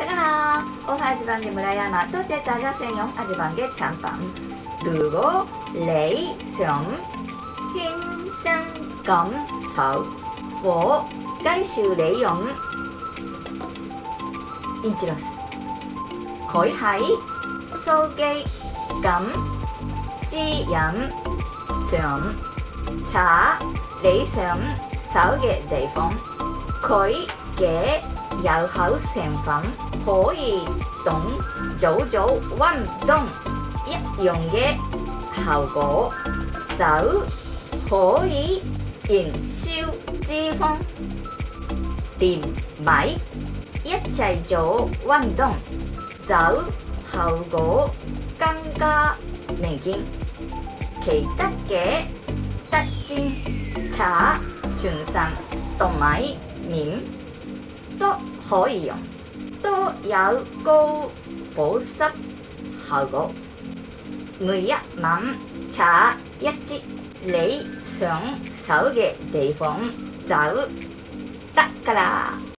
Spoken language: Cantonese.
大家好，我係一班嘅村山，多謝大家使用一班嘅產品。如果你想親身感受我介紹你用Intilos，佢喺手機咁指引上查你想搜嘅地方，佢嘅有效成分可以同做做運動一樣嘅效果，就可以燃燒脂肪，連埋一齊做運動，就效果更加明顯。其他嘅特徵搽全身同埋面都可以用，都有高保濕效果。每一晚搽一支你想搜嘅地方就得㗎啦。